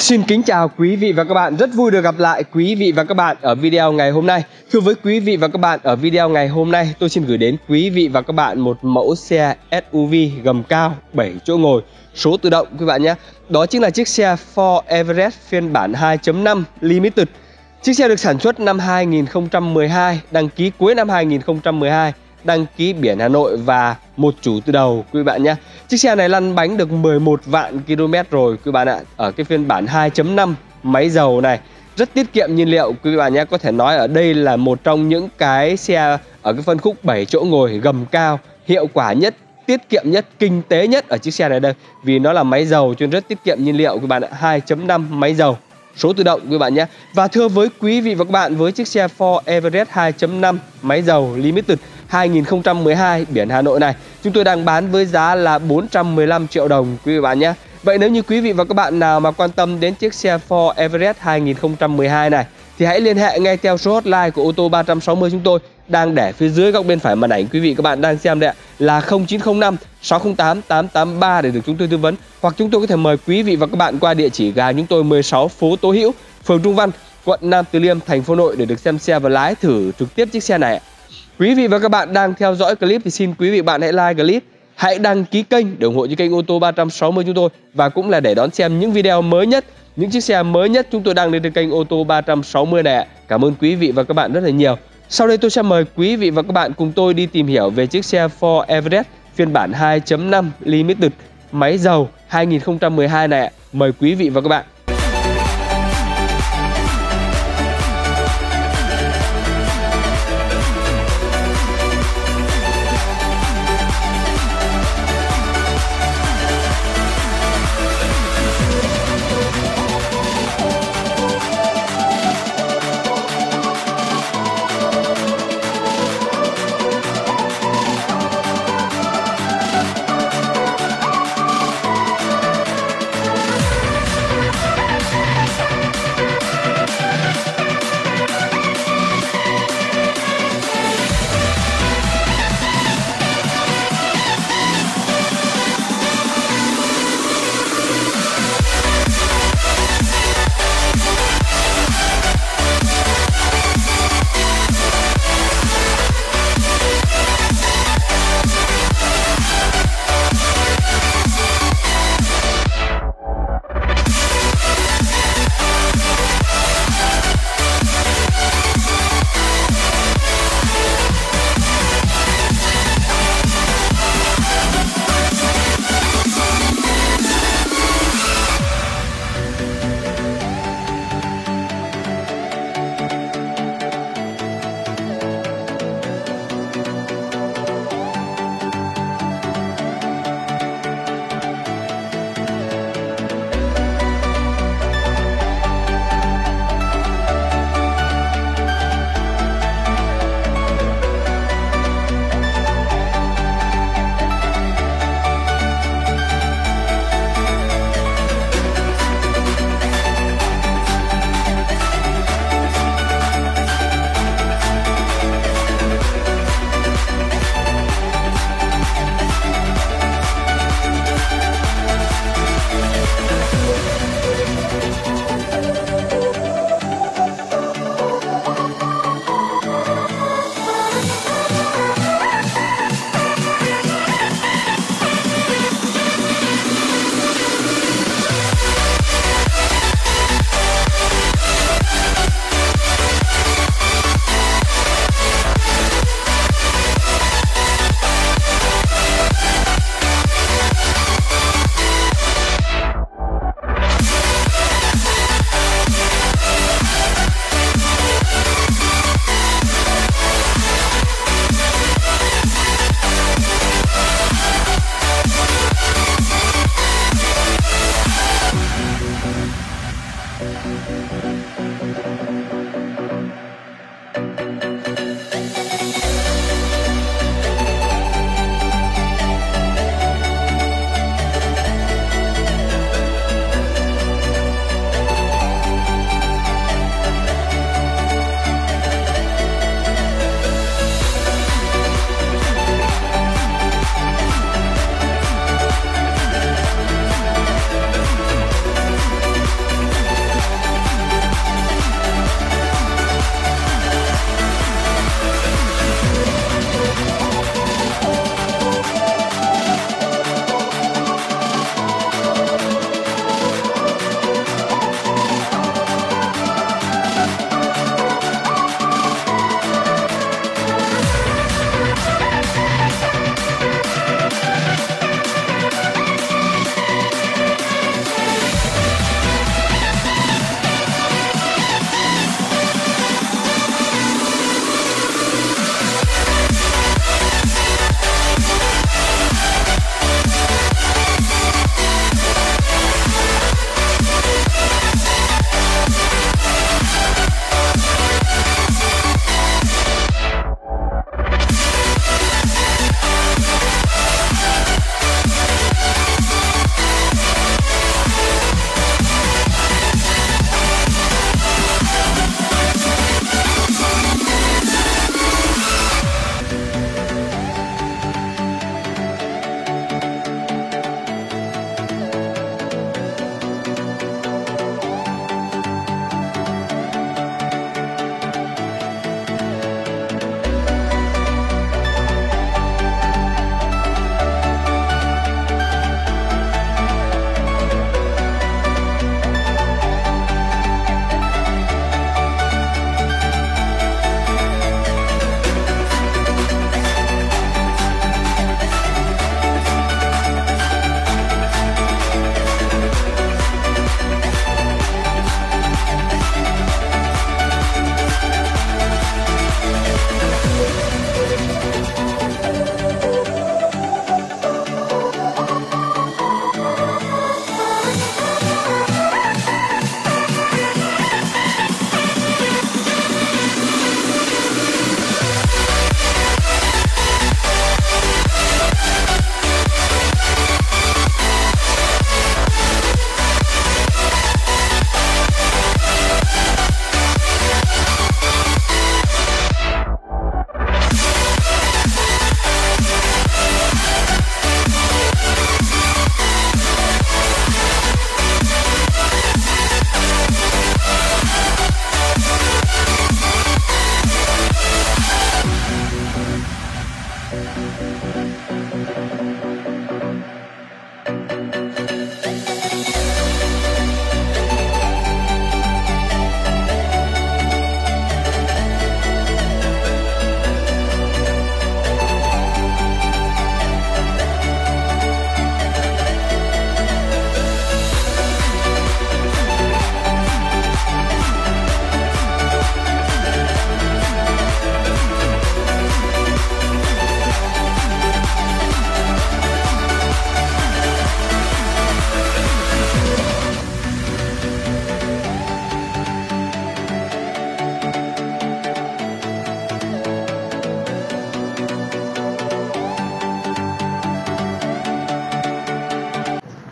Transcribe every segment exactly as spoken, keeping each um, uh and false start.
Xin kính chào quý vị và các bạn, rất vui được gặp lại quý vị và các bạn ở video ngày hôm nay. Thưa với quý vị và các bạn, ở video ngày hôm nay tôi xin gửi đến quý vị và các bạn một mẫu xe ét u vê gầm cao bảy chỗ ngồi số tự động quý bạn nhé. Đó chính là chiếc xe Ford Everest phiên bản hai chấm năm Limited. Chiếc xe được sản xuất năm hai nghìn không trăm mười hai, đăng ký cuối năm hai nghìn không trăm mười hai, đăng ký biển Hà Nội và một chủ từ đầu quý bạn nhé. Chiếc xe này lăn bánh được mười một vạn km rồi quý bạn ạ. Ở cái phiên bản hai chấm năm máy dầu này rất tiết kiệm nhiên liệu quý bạn nhé. Có thể nói ở đây là một trong những cái xe ở cái phân khúc bảy chỗ ngồi gầm cao hiệu quả nhất, tiết kiệm nhất, kinh tế nhất ở chiếc xe này đây. Vì nó là máy dầu cho nên rất tiết kiệm nhiên liệu quý bạn ạ. hai chấm năm máy dầu số tự động quý bạn nhé. Và thưa với quý vị và các bạn, với chiếc xe Ford Everest hai chấm năm máy dầu Limited hai nghìn không trăm mười hai biển Hà Nội này, chúng tôi đang bán với giá là bốn trăm mười lăm triệu đồng quý vị bạn nhé. Vậy nếu như quý vị và các bạn nào mà quan tâm đến chiếc xe Ford Everest hai nghìn không trăm mười hai này thì hãy liên hệ ngay theo số hotline của ô tô ba trăm sáu mươi chúng tôi đang để phía dưới góc bên phải màn ảnh quý vị các bạn đang xem đây ạ, là không chín không năm sáu không tám tám tám ba để được chúng tôi tư vấn, hoặc chúng tôi có thể mời quý vị và các bạn qua địa chỉ gà chúng tôi mười sáu phố Tố Hữu, phường Trung Văn, quận Nam Từ Liêm, thành phố Hà Nội để được xem xe và lái thử trực tiếp chiếc xe này. Quý vị và các bạn đang theo dõi clip thì xin quý vị bạn hãy like clip, hãy đăng ký kênh để ủng hộ cho kênh ô tô ba trăm sáu mươi chúng tôi, và cũng là để đón xem những video mới nhất, những chiếc xe mới nhất chúng tôi đăng lên trên kênh ô tô ba trăm sáu mươi này. Cảm ơn quý vị và các bạn rất là nhiều. Sau đây tôi sẽ mời quý vị và các bạn cùng tôi đi tìm hiểu về chiếc xe Ford Everest phiên bản hai chấm năm Limited máy dầu hai nghìn không trăm mười hai này. Mời quý vị và các bạn.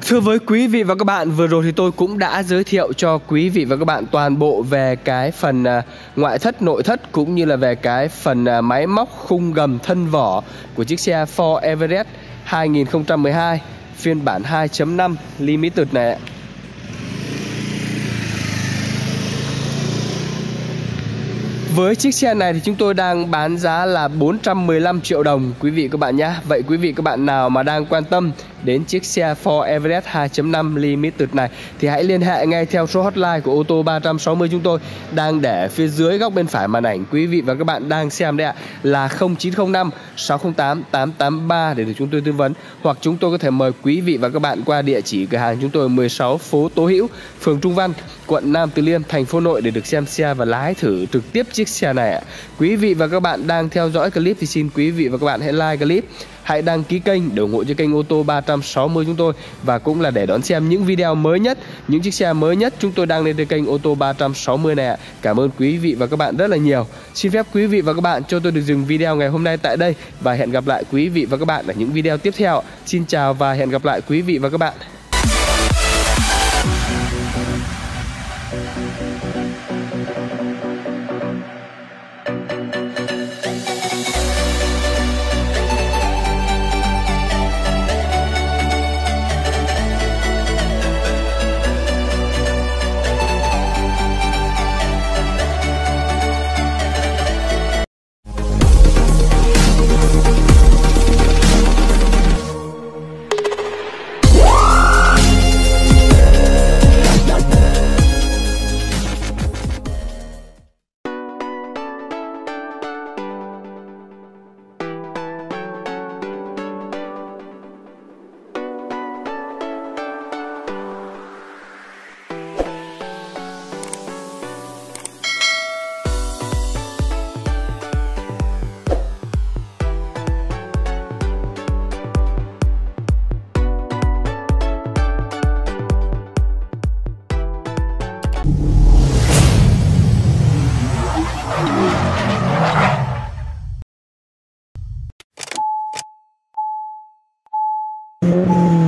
Thưa với quý vị và các bạn, vừa rồi thì tôi cũng đã giới thiệu cho quý vị và các bạn toàn bộ về cái phần ngoại thất, nội thất cũng như là về cái phần máy móc, khung gầm, thân vỏ của chiếc xe Ford Everest hai nghìn không trăm mười hai phiên bản hai chấm năm Limited này. Với chiếc xe này thì chúng tôi đang bán giá là bốn trăm mười lăm triệu đồng quý vị các bạn nhé. Vậy quý vị các bạn nào mà đang quan tâm đến chiếc xe Ford Everest hai chấm năm Limited này thì hãy liên hệ ngay theo số hotline của ô tô ba trăm sáu mươi chúng tôi đang để phía dưới góc bên phải màn ảnh quý vị và các bạn đang xem đây ạ, là không chín không năm sáu không tám tám tám ba để được chúng tôi tư vấn, hoặc chúng tôi có thể mời quý vị và các bạn qua địa chỉ cửa hàng chúng tôi mười sáu phố Tố Hữu, phường Trung Văn, quận Nam Từ Liêm, thành phố Nội để được xem xe và lái thử trực tiếp chiếc xe này ạ. Quý vị và các bạn đang theo dõi clip thì xin quý vị và các bạn hãy like clip, hãy đăng ký kênh để ủng hộ cho kênh ô tô ba trăm sáu mươi chúng tôi, và cũng là để đón xem những video mới nhất, những chiếc xe mới nhất chúng tôi đăng lên trên kênh ô tô ba trăm sáu mươi này ạ. Cảm ơn quý vị và các bạn rất là nhiều. Xin phép quý vị và các bạn cho tôi được dừng video ngày hôm nay tại đây và hẹn gặp lại quý vị và các bạn ở những video tiếp theo. Xin chào và hẹn gặp lại quý vị và các bạn. Thank you.